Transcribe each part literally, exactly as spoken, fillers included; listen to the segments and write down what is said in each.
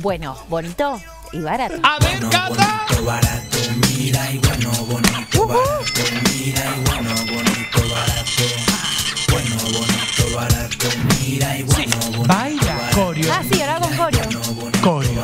bueno, bonito y barato. A ver, canta. Bonito, barato, mira y bueno, bonito, barato, mira y bueno, bonito, barato. Bueno, bonito, barato, mira y bueno, bonito, Baila, coreo. Ah, sí, ahora con coreo. Coreo.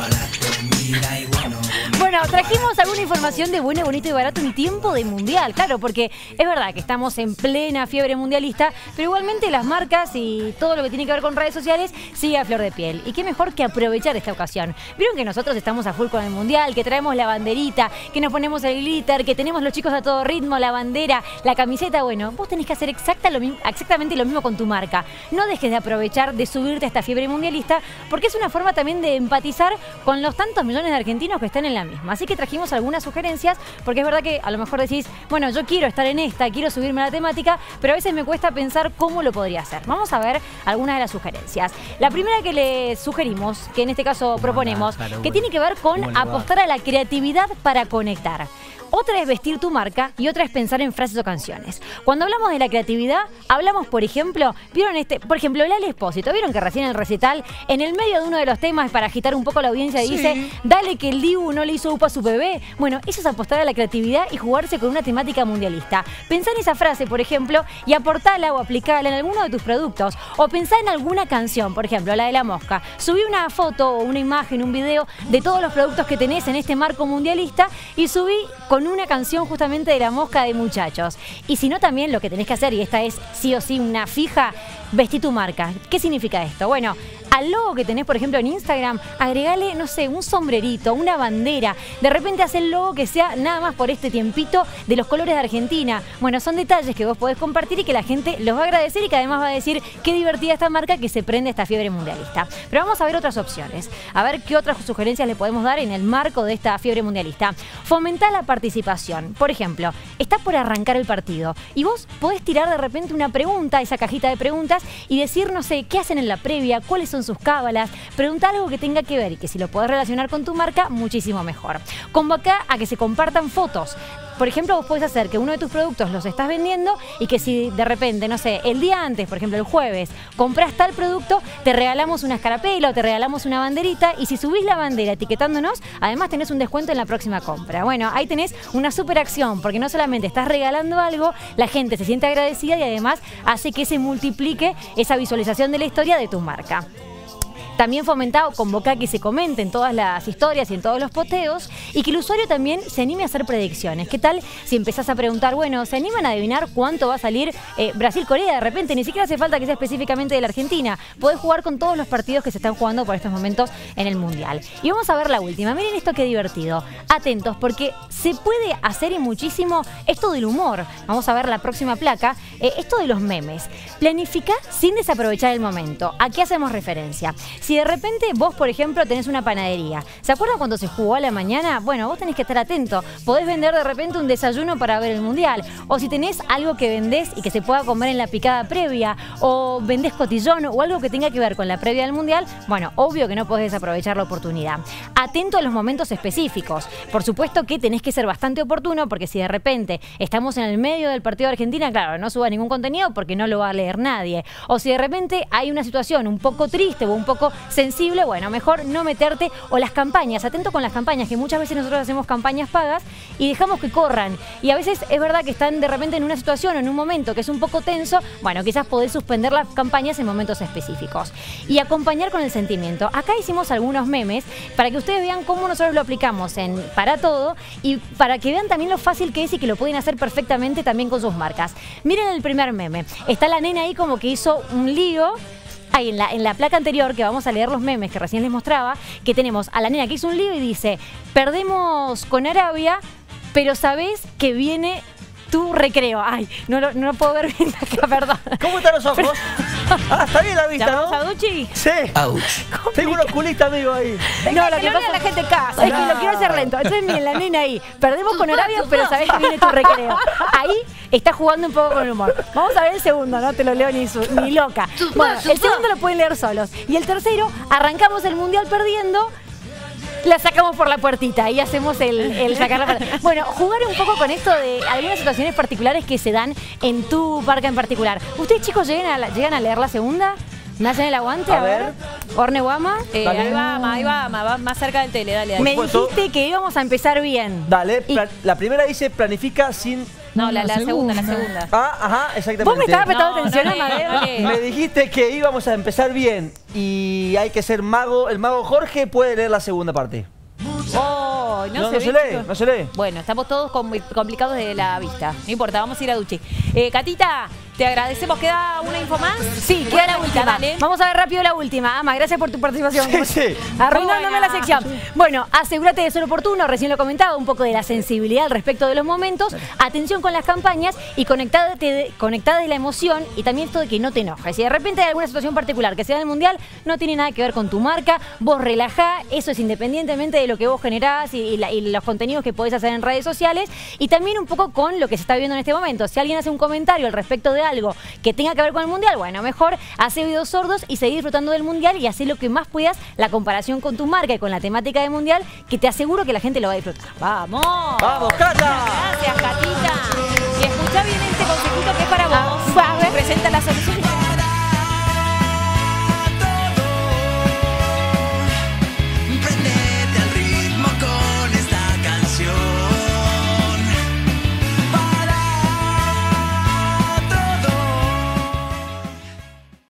Bueno, trajimos alguna información de bueno, bonito y barato en tiempo de mundial, claro, porque es verdad que estamos en plena fiebre mundialista, pero igualmente las marcas y todo lo que tiene que ver con redes sociales sigue a flor de piel. Y qué mejor que aprovechar esta ocasión. Vieron que nosotros estamos a full con el mundial, que traemos la banderita, que nos ponemos el glitter, que tenemos los chicos a todo ritmo, la bandera, la camiseta. Bueno, vos tenés que hacer exacta lo, exactamente lo mismo con tu marca. No dejes de aprovechar de subirte a esta fiebre mundialista, porque es una forma también de empatizar con los tantos millones de argentinos que están en la misma. Así que trajimos algunas sugerencias, porque es verdad que a lo mejor decís, bueno, yo quiero estar en esta, quiero subirme a la temática, pero a veces me cuesta pensar cómo lo podría hacer. Vamos a ver algunas de las sugerencias. La primera que les sugerimos, que en este caso proponemos, que tiene que ver con apostar a la creatividad para conectar. Otra es vestir tu marca y otra es pensar en frases o canciones. Cuando hablamos de la creatividad, hablamos, por ejemplo, vieron este, por ejemplo, Lali Espósito, vieron que recién en el recital, en el medio de uno de los temas para agitar un poco la audiencia, sí, dice, dale que el Dibu no le hizo upa a su bebé. Bueno, eso es apostar a la creatividad y jugarse con una temática mundialista. Pensá en esa frase, por ejemplo, y aportala o aplicala en alguno de tus productos. O pensá en alguna canción, por ejemplo, la de la mosca. Subí una foto o una imagen, un video de todos los productos que tenés en este marco mundialista y subí con con una canción justamente de la mosca de Muchachos. Y si no, también lo que tenés que hacer, y esta es sí o sí una fija, vestí tu marca. ¿Qué significa esto? Bueno, al logo que tenés, por ejemplo, en Instagram, agregale, no sé, un sombrerito, una bandera. De repente haz el logo que sea nada más por este tiempito de los colores de Argentina. Bueno, son detalles que vos podés compartir y que la gente los va a agradecer y que además va a decir qué divertida esta marca que se prende esta fiebre mundialista. Pero vamos a ver otras opciones. A ver qué otras sugerencias le podemos dar en el marco de esta fiebre mundialista. Fomentar la participación. Por ejemplo, está por arrancar el partido y vos podés tirar de repente una pregunta, esa cajita de preguntas, y decir, no sé, qué hacen en la previa, cuáles son sus cábalas, pregunta algo que tenga que ver y que si lo podés relacionar con tu marca, muchísimo mejor. Convoca a que se compartan fotos. Por ejemplo, vos podés hacer que uno de tus productos los estás vendiendo y que si de repente, no sé, el día antes, por ejemplo el jueves, compras tal producto, te regalamos una escarapela o te regalamos una banderita, y si subís la bandera etiquetándonos, además tenés un descuento en la próxima compra. Bueno, ahí tenés una super acción, porque no solamente estás regalando algo, la gente se siente agradecida y además hace que se multiplique esa visualización de la historia de tu marca. También fomentá o convocá que se comenten todas las historias y en todos los posteos, y que el usuario también se anime a hacer predicciones. ¿Qué tal si empezás a preguntar, bueno, ¿se animan a adivinar cuánto va a salir eh, Brasil-Corea? De repente, ni siquiera hace falta que sea específicamente de la Argentina. Podés jugar con todos los partidos que se están jugando por estos momentos en el Mundial. Y vamos a ver la última. Miren esto, qué divertido. Atentos, porque se puede hacer y muchísimo esto del humor. Vamos a ver la próxima placa. Eh, esto de los memes. Planifica sin desaprovechar el momento. ¿A qué hacemos referencia? Si de repente vos, por ejemplo, tenés una panadería, ¿se acuerdan cuando se jugó a la mañana? Bueno, vos tenés que estar atento. Podés vender de repente un desayuno para ver el Mundial. O si tenés algo que vendés y que se pueda comer en la picada previa, o vendés cotillón o algo que tenga que ver con la previa del Mundial, bueno, obvio que no podés desaprovechar la oportunidad. Atento a los momentos específicos. Por supuesto que tenés que ser bastante oportuno, porque si de repente estamos en el medio del partido de Argentina, claro, no subas ningún contenido porque no lo va a leer nadie. O si de repente hay una situación un poco triste o un poco sensible, bueno, mejor no meterte. O las campañas, atento con las campañas, que muchas veces nosotros hacemos campañas pagas y dejamos que corran, y a veces es verdad que están de repente en una situación o en un momento que es un poco tenso. Bueno, quizás podés suspender las campañas en momentos específicos y acompañar con el sentimiento. Acá hicimos algunos memes para que ustedes vean cómo nosotros lo aplicamos en Para Todo, y para que vean también lo fácil que es y que lo pueden hacer perfectamente también con sus marcas. Miren el primer meme, está la nena ahí como que hizo un lío. Ahí en la, en la placa anterior, que vamos a leer los memes que recién les mostraba, que tenemos a la nena que hizo un lío y dice, perdemos con Arabia, pero sabés que viene tu recreo. Ay, no lo, no lo puedo ver bien acá, perdón. ¿Cómo están los ojos? Pero... Ah, está bien la vista, ¿llamamos ¿no? a Duchi? Sí. Ouch. Tengo un oculista amigo ahí. No, lo que pasa es que la gente casa, es que lo quiero hacer lento. Entonces miren, la nena ahí, perdemos con Arabia, pero sabés que viene tu recreo. Ahí está jugando un poco con el humor. Vamos a ver el segundo, no te lo leo ni, su, ni loca. Bueno, el segundo lo pueden leer solos. Y el tercero, arrancamos el Mundial perdiendo, la sacamos por la puertita y hacemos el, el sacar la puerta. Bueno, jugar un poco con esto de algunas situaciones particulares que se dan en tu marca en particular. ¿Ustedes, chicos, llegan a, llegan a leer la segunda? ¿Me hacen el aguante? A A ver. ver. Orne Guama. Eh, Dale. ahí va, ma, ahí va, ma, va más cerca del tele, dale, dale. Me supuesto. dijiste que íbamos a empezar bien. Dale, Y- pla- la primera dice planifica sin... No, la, la La segunda, la segunda. segunda. Ah, ajá, exactamente. ¿Vos me estabas prestando No, atención, no le- Amadeo? no le- Me dijiste que íbamos a empezar bien y hay que ser mago. El mago Jorge puede leer la segunda parte. Oh, no, No, se no ve, se lee, chicos. no se lee. Bueno, estamos todos com- complicados de la vista. No importa, vamos a ir a Duchi. Eh, Catita, te agradecemos. ¿Queda una info más? Sí, queda la última. Dale. Vamos a ver rápido la última. Ama, gracias por tu participación. Sí, sí. Arruinándome Muy buena. la sección. Bueno, asegúrate de ser oportuno, recién lo comentaba, un poco de la sensibilidad al respecto de los momentos, atención con las campañas y conectate de, conectada de la emoción y también esto de que no te enojes. Si de repente hay alguna situación particular que sea en el Mundial, no tiene nada que ver con tu marca, vos relajá, eso es independientemente de lo que vos generás y, y la- y los contenidos que podés hacer en redes sociales y también un poco con lo que se está viendo en este momento. Si alguien hace un comentario al respecto de algo que tenga que ver con el Mundial, bueno, mejor hace oídos sordos y seguir disfrutando del Mundial y hacer lo que más puedas, la comparación con tu marca y con la temática del Mundial, que te aseguro que la gente lo va a disfrutar. ¡Vamos! ¡Vamos, Cata! Gracias, Catita. Y escucha bien este consejito que es para vos. Ah,